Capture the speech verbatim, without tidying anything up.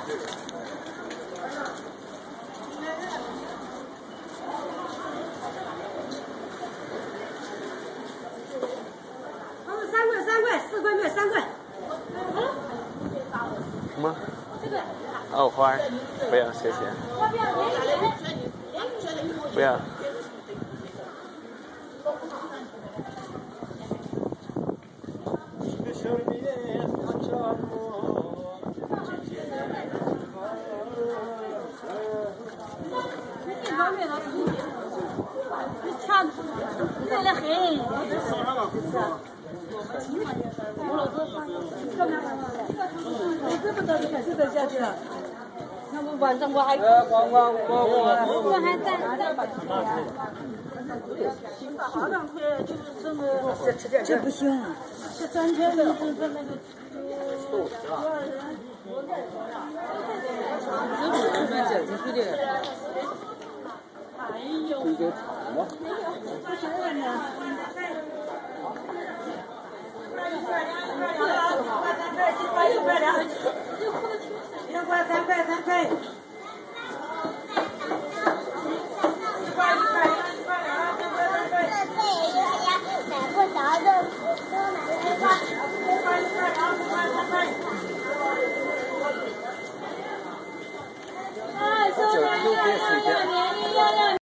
三块三块，四块卖三块。 什么？哦，花儿，不要，谢谢。不要。 热得很。这么多开始在下去了。那么晚上我还光光我我我还在。好两天就是这么，这不行，这三天的就是那个。哎呦！没有。两块三块三块，一块一块一块两块三块三块。买不着的，多买一块。